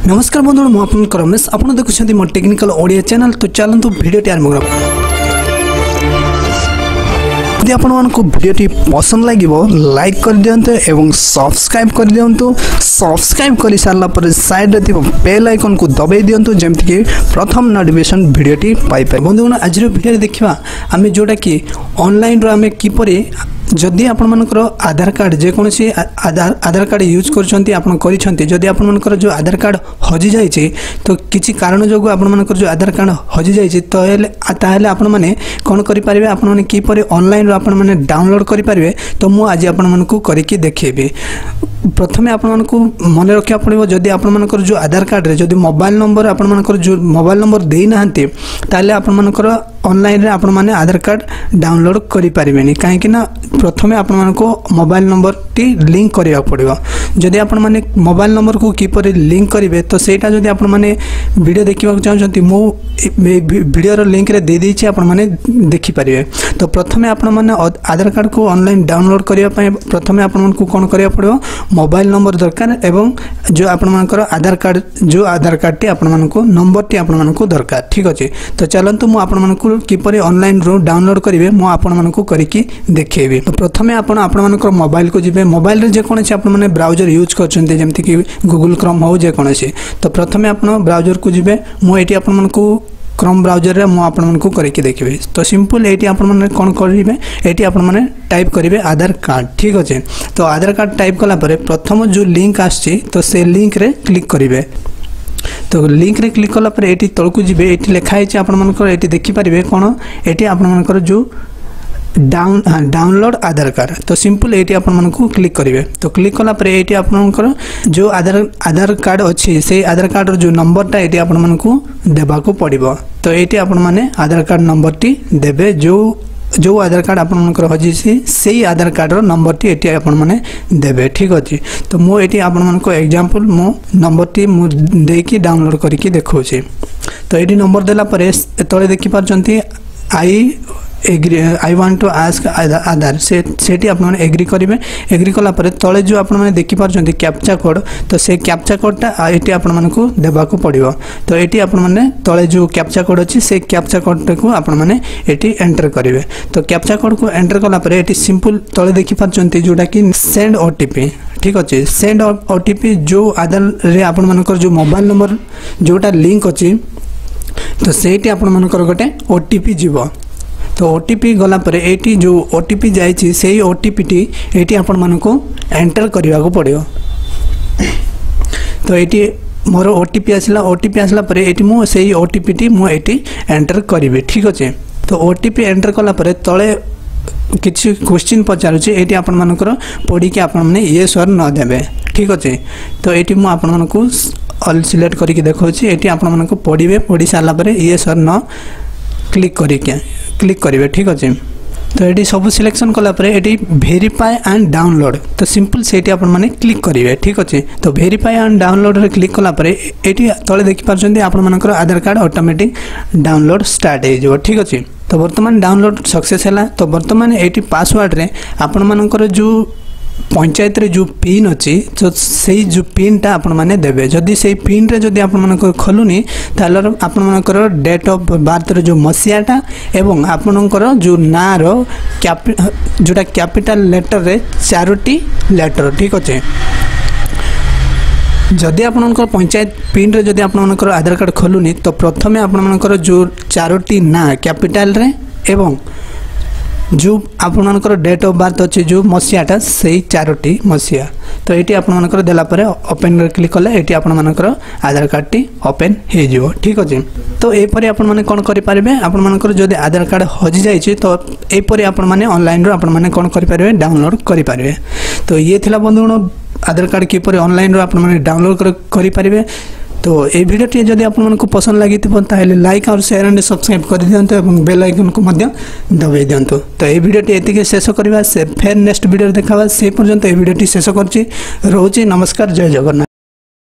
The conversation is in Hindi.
नमस्कार बंधु मुझे रमेश आप देखुं मो टेक्निकल ओडिया चैनल। तो चलतु भिडियोटी आरंभ कर यदि आपको भिडियोटी पसंद लगे लाइक कर दिंतु एवं सब्सक्राइब कर दिंतु। सब्सक्राइब कर सारापर साइड बेल आइकन को दबाई दिंतु जमती कि प्रथम नोटिफिकेशन भिडियोटी पाइपर। बंधु आज भिडियो देखा आम जोटा कि ऑनलाइन आम किपरि जदि आपणकर आधार कार्ड जेकोसी आधार कार्ड यूज करदी आपणकर जो आधार कार्ड हजि जाइए तो किसी कारण जो आपणकर जो आधार कार्ड हजि जाइए तो आपण मैंने कौन करें आपण मैंने किपरि ऑनलाइन आपण मैंने डाउनलोड करेंगे। तो मुझे आज आपण को करके देखी प्रथमे आपण मन रखा पड़ो जदि आपणकर जो आधार कार्ड रे जदि मोबाइल नंबर आपणकर जो मोबाइल नंबर देना ताले आपणकर ऑनलाइन रे आपण माने आधार कार्ड डाउनलोड करि परिबेनी काहेकि ना प्रथमे आपण मानको मोबाइल नंबर टी लिंक करिया पड़िबो। जदि आपण माने मोबाइल नंबर को किपरि लिंक करिवे तो सेटा जदि आपण माने वीडियो देखिबा चाहछंती मो वीडियो रो लिंक रे दे देछि आपण माने देखि परिबे। तो प्रथमे आपण माने आधार कार्ड को ऑनलाइन डाउनलोड करिया पय प्रथमे आपण मानको कोन करिया पड़िबो मोबाइल नंबर दरकार एवं जो आपण मानकर आधार कार्ड टी आपण मानको नंबर टी आपण मानको दरकार। ठीक अछि तो चलंतु मु आपण मानको किपरि ऑनलाइन रो डाउनलोड करिवे मु आपण मानको करिकि देखैबे। तो प्रथमे आपण मानकर मोबाइल को जिवे मोबाइल रे जे कोनसे आपण माने ब्राउजर यूज करछन्ते जेमति कि गूगल क्रोम हो जे कोनसे तो प्रथमे आपण ब्राउजर को जिवे मु एटी आपण मानको क्रोम ब्राउजर रे मु आपण मानको करिकि देखिबे। तो सिंपल एटी आपण माने कोन करिवे एटी आपण माने टाइप करिवे आधार कार्ड। ठीक अछि तो आधार कार्ड टाइप कला परे प्रथम जो लिंक आछि तो से लिंक रे क्लिक करिवे। तो लिंक रे क्लिक कला पर एटी तळकु जिवे एटी लिखा है आपण मानकर एटी देखि परिबे कोन एटी आपण मानकर जो डाउनलोड आधार कार्ड। तो सिंपल एटी आपण मानको क्लिक करिवे। तो क्लिक कला पर एटी आपनकर जो आधार कार्ड अछि से आधार कार्ड रो जो नंबरटा एटी आपण मानको देबा को पड़िबो। तो एटी आपण माने आधार कार्ड नंबर टी देबे जो आधार कार्ड आपनकर हजि से आधार कार्ड रो नंबर टी एटी आपण माने देबे। ठीक अछि तो मो एटी आपण मानको एग्जांपल मो नंबर टी मु देकी डाउनलोड करके देखौछि। तो एटी नंबर देला परे तळे देखि पारचंती I want to ask Aadhaar सेठी आप एग्री करेंगे। एग्री कला परे तले जो आप देखि पारचंती कैप्चा कोड तो से कैप्चा कोडटा एटी आपण मानकु देबाको पड़िबो। तो एटी आपण माने तले जो कैप्चा कोड अछि से कैप्चा कोड को आपण माने एटी एंटर करेंगे। तो कैप्चा कोड को एंटर कला परे एटी सिंपल तले देखि पारचंती जोटा कि सेंड ओटीपी। ठीक अच्छे सेंड ओटीपी जो आधार रे आपण मानकर जो मोबाइल नंबर जोटा लिंक अछि तो सेठी आपण मानकर गोटे ओटीपी जीवो। तो ओटीपी गला परे एटी जो ओटीपी जाइछि सेही ओटीपी टी एटी आपण मानको एंटर करबा को पड़ियो। तो एटी मोर ओटीपी आसला परे एटी मो सेही ओटीपी टी मो एटी एंटर करिवे। ठीक अछि तो ओटीपी एंटर कला परे तळे किछि क्वेश्चन पचारुछि एटी आपण मानकर पढी के आपण माने यस और नो देबे। ठीक अछि तो एटी मो आपण मानको ऑल सिलेक्ट करके देखौछि एटी आपण मानको पढिबे पढी साला परे यस और नो क्लिक करेंगे। ठीक अच्छे तो ये सब सिलेक्शन कला परे एटी वेरीफाई एंड डाउनलोड तो सिंपल से आपण माने क्लिक करेंगे। ठीक अच्छे तो वेरीफाई एंड डाउनलोड रे क्लिक कला परे एटी तले देखि पारछन्ती आपण मानकर Aadhaar card automatic download start हो जाए। ठीक अच्छे तो वर्तमान डाउनलोड सक्सेस है। तो वर्तमान एटी पासवर्ड रे आपण मानकर जो पंचायत रे जो पिन अच्छी तो से जो पिन टा आपण माने देबे। जदि से पिन रे जदि आपण मानकर खोलुनी ताले आपण मानकर डेट ऑफ बर्थ रे जो मसियाटा एवं आपणकर जो ना रो जोटा कैपिटल लेटर रे चारोटी लेटर। ठीक अच्छे जदि आपणकर पंचायत पिन रे जदि आपण मानकर आधार कार्ड खोलुनी तो प्रथमे आपण मानकर जो चारोटी ना कैपिटल रे एवं जो आपणकर डेट ऑफ बर्थ अच्छे जो मसीहाटा से चारोटी मसीहा। तो ये आपणकर देला परे ओपन रे क्लिक कले ये आपणकर आधार कार्ड टी ओपन हो जाए। ठीक अच्छे तो यहपर आपण मैंने कौन करेंगे आपणकर जदि आधार कार्ड हजि जाइए तो यहपर आपण मैंने ऑनलाइन रो आपण मैंने कौन करेंगे डाउनलोड करेंगे। तो ये थिला बंधुगण आधार कार्ड किपर ऑनलाइन रो आपण मैंने डाउनलोड करेंगे। तो ये वीडियोटी जदि आपको पसंद लगी ताहले लाइक और शेयर एंड सब्सक्राइब कर दियंतु एवं बेल आइकन को मध्य दबाई दियंतु। तो ये वीडियोटी एतिके शेष करबा से फेर नेक्स्ट वीडियो देखाबा से पर्यंत ये वीडियोटी शेष करछि। रहउछि नमस्कार जय जगन्नाथ।